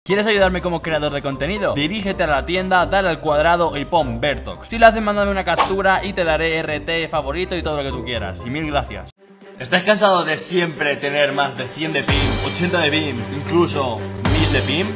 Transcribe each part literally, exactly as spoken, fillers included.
¿Quieres ayudarme como creador de contenido? Dirígete a la tienda, dale al cuadrado y pon Vertox. Si lo haces, mándame una captura y te daré R T favorito y todo lo que tú quieras. Y mil gracias. ¿Estás cansado de siempre tener más de cien de ping, ochenta de ping, incluso mil de ping?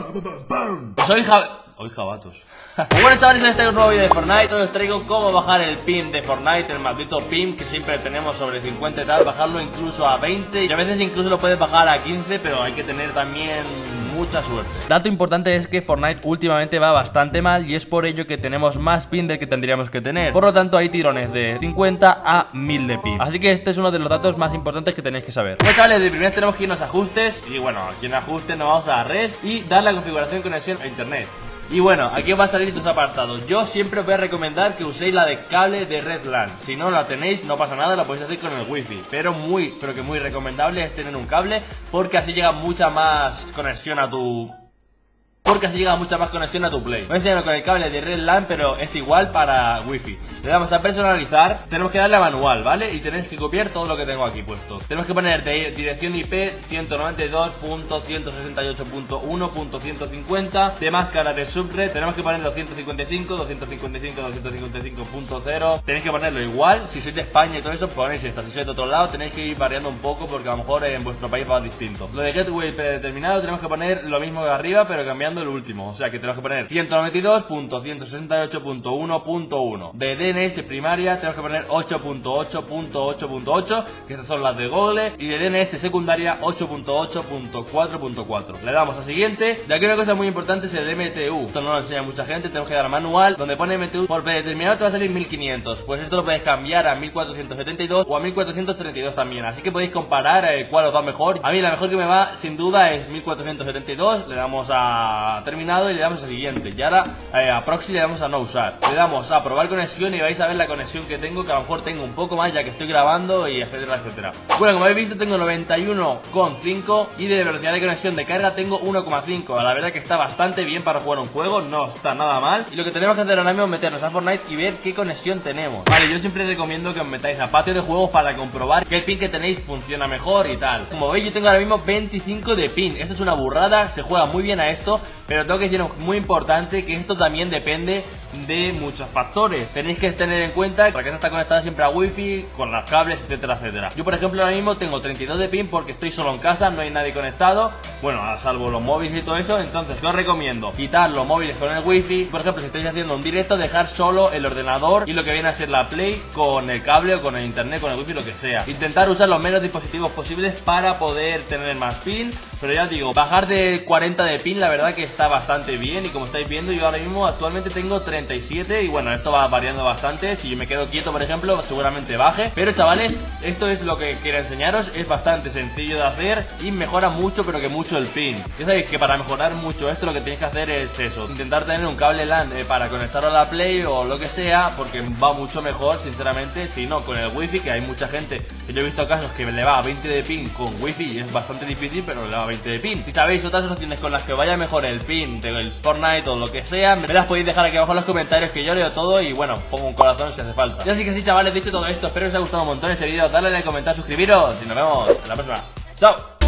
Pues hoy ja... Hoy jabatos. Pues bueno, chavales, en este nuevo vídeo de Fortnite os traigo cómo bajar el ping de Fortnite, el maldito ping que siempre tenemos sobre cincuenta y tal, bajarlo incluso a veinte y a veces incluso lo puedes bajar a quince, pero hay que tener también mucha suerte. Dato importante es que Fortnite últimamente va bastante mal y es por ello que tenemos más ping del que tendríamos que tener. Por lo tanto hay tirones de cincuenta a mil de ping. Así que este es uno de los datos más importantes que tenéis que saber. Bueno, chavales, de primero tenemos que irnos a ajustes y bueno, aquí en ajustes nos vamos a la red y dar la configuración de conexión a internet. Y bueno, aquí os va a salir tus apartados. Yo siempre os voy a recomendar que uséis la de cable de red LAN. Si no la tenéis, no pasa nada, la podéis hacer con el wifi. Pero muy, pero que muy recomendable es tener un cable, porque así llega mucha más conexión a tu... Porque así llega mucha más conexión a tu play. Voy a enseñarlo con el cable de red LAN, pero es igual para wifi. Le damos a personalizar, tenemos que darle a manual, ¿vale? Y tenéis que copiar todo lo que tengo aquí puesto. Tenemos que poner de dirección I P ciento noventa y dos punto ciento sesenta y ocho punto uno punto ciento cincuenta. De máscara de subred tenemos que poner doscientos cincuenta y cinco, doscientos cincuenta y cinco, doscientos cincuenta y cinco punto cero. Tenéis que ponerlo igual. Si sois de España y todo eso, ponéis esta. Si sois de otro lado, tenéis que ir variando un poco, porque a lo mejor en vuestro país va distinto. Lo de gateway predeterminado tenemos que poner lo mismo que arriba, pero cambiando el último, o sea que tenemos que poner ciento noventa y dos punto ciento sesenta y ocho punto uno punto uno. De D N S primaria tenemos que poner ocho punto ocho punto ocho punto ocho, que estas son las de Google, y de D N S secundaria ocho punto ocho punto cuatro punto cuatro. Le damos a siguiente. Y aquí una cosa muy importante es el M T U. Esto no lo enseña mucha gente, tenemos que dar a manual, donde pone M T U por predeterminado te va a salir mil quinientos. Pues esto lo podéis cambiar a mil cuatrocientos setenta y dos o a mil cuatrocientos treinta y dos también, así que podéis comparar eh, cuál os va mejor. A mí la mejor que me va sin duda es mil cuatrocientos setenta y dos. Le damos a terminado y le damos a siguiente. Y ahora eh, a proxy le damos a no usar. Le damos a probar conexión y vais a ver la conexión que tengo, que a lo mejor tengo un poco más ya que estoy grabando y etcétera, etcétera. Bueno, como habéis visto tengo noventa y uno coma cinco y de velocidad de conexión de carga tengo uno coma cinco. La verdad que está bastante bien para jugar un juego, no está nada mal. Y lo que tenemos que hacer ahora mismo es meternos a Fortnite y ver qué conexión tenemos. Vale, yo siempre recomiendo que os metáis a patio de juegos para comprobar que el ping que tenéis funciona mejor y tal. Como veis yo tengo ahora mismo veinticinco de ping. Esto es una burrada, se juega muy bien a esto, pero tengo que decir muy importante que esto también depende de muchos factores. Tenéis que tener en cuenta que la casa está conectada siempre a wifi, con las cables, etcétera, etcétera. Yo por ejemplo ahora mismo tengo treinta y dos de ping porque estoy solo en casa, no hay nadie conectado, bueno, a salvo los móviles y todo eso. Entonces yo os recomiendo quitar los móviles con el wifi. Por ejemplo, si estáis haciendo un directo, dejar solo el ordenador y lo que viene a ser la play con el cable o con el internet, con el wifi, lo que sea. Intentar usar los menos dispositivos posibles para poder tener más ping. Pero ya os digo, bajar de cuarenta de ping la verdad que está bastante bien. Y como estáis viendo, yo ahora mismo actualmente tengo treinta y siete. Y bueno, esto va variando bastante. Si yo me quedo quieto, por ejemplo, seguramente baje. Pero chavales, esto es lo que quiero enseñaros. Es bastante sencillo de hacer y mejora mucho, pero que mucho el ping. Ya sabéis que para mejorar mucho esto lo que tenéis que hacer es eso, intentar tener un cable LAN eh, para conectarlo a la play o lo que sea, porque va mucho mejor sinceramente. Si no con el wifi, que hay mucha gente que yo he visto casos que le va a veinte de ping con wifi y es bastante difícil, pero le va a veinte de ping. Si sabéis otras opciones con las que vaya mejor el ping del Fortnite o lo que sea, me las podéis dejar aquí abajo en los comentarios, que yo leo todo y bueno, pongo un corazón si hace falta. Y así que sí, chavales, dicho todo esto, espero que os haya gustado un montón este vídeo. Dale like, comentar, suscribiros y nos vemos en la próxima. ¡Chao!